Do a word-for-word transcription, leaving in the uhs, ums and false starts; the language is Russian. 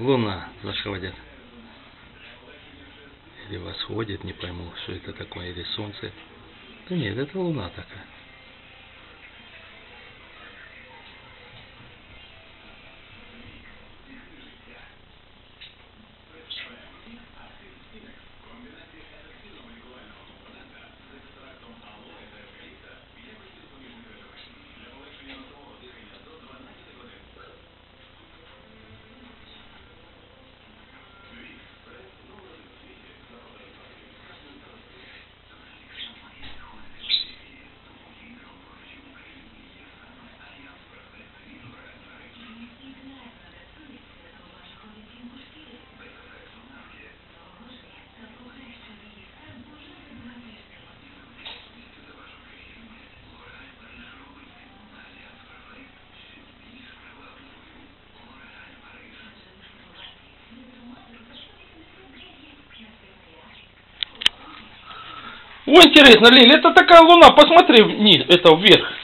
Луна заходит. Или восходит, не пойму, что это такое, или солнце. Да нет, это луна такая. О, интересно, Лиль, это такая луна, посмотри вниз, это вверх.